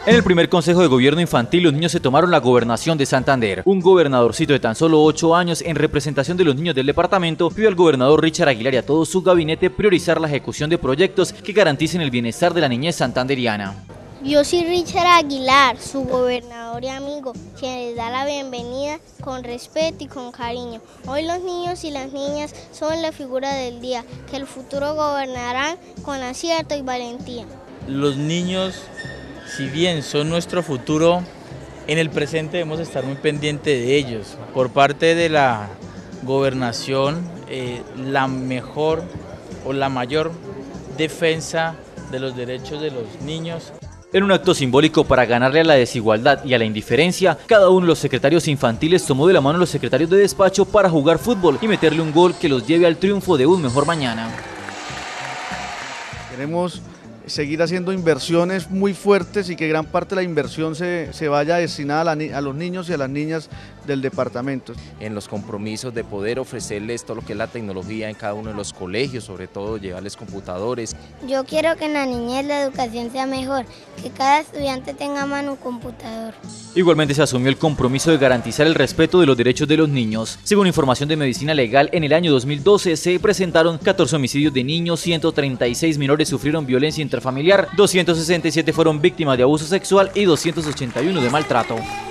En el primer Consejo de Gobierno Infantil, los niños se tomaron la gobernación de Santander. Un gobernadorcito de tan solo 8 años, en representación de los niños del departamento, pidió al gobernador Richard Aguilar y a todo su gabinete priorizar la ejecución de proyectos que garanticen el bienestar de la niñez santanderiana. Yo soy Richard Aguilar, su gobernador y amigo, quien les da la bienvenida con respeto y con cariño. Hoy los niños y las niñas son la figura del día, que el futuro gobernarán con acierto y valentía. Los niños, si bien son nuestro futuro, en el presente debemos estar muy pendientes de ellos. Por parte de la gobernación, la mejor o la mayor defensa de los derechos de los niños. En un acto simbólico para ganarle a la desigualdad y a la indiferencia, cada uno de los secretarios infantiles tomó de la mano a los secretarios de despacho para jugar fútbol y meterle un gol que los lleve al triunfo de un mejor mañana. Queremos seguir haciendo inversiones muy fuertes y que gran parte de la inversión se vaya destinada a los niños y a las niñas del departamento. En los compromisos de poder ofrecerles todo lo que es la tecnología en cada uno de los colegios, sobre todo llevarles computadores. Yo quiero que en la niñez la educación sea mejor, que cada estudiante tenga a mano un computador. Igualmente se asumió el compromiso de garantizar el respeto de los derechos de los niños. Según información de Medicina Legal, en el año 2012 se presentaron 14 homicidios de niños, 136 menores sufrieron violencia intrafamiliar, 267 fueron víctimas de abuso sexual y 281 de maltrato.